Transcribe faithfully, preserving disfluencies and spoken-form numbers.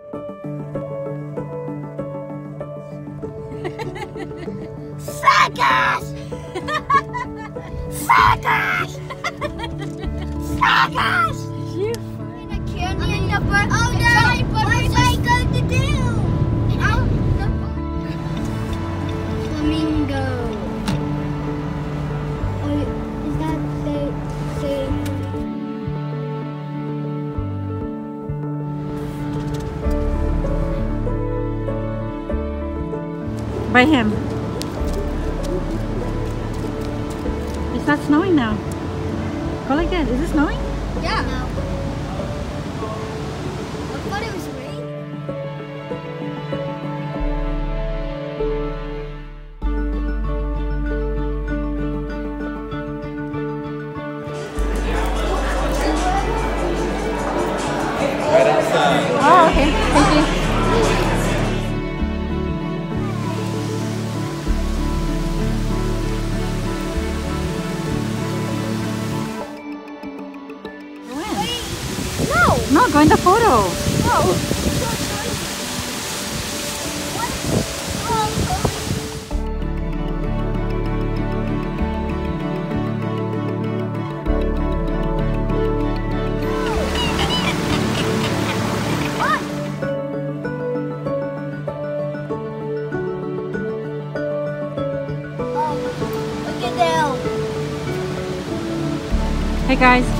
Suckers! Suckers! Suckers! You find a candy in the bird. Oh no! What am I going to do? Out the flamingo. Oh, is that the same? By him. It's not snowing now. Go like that. Is it snowing? Yeah. No. I thought it was rain. Right outside. Oh, okay. Thank you. No, go in the photo. Oh. Hey guys.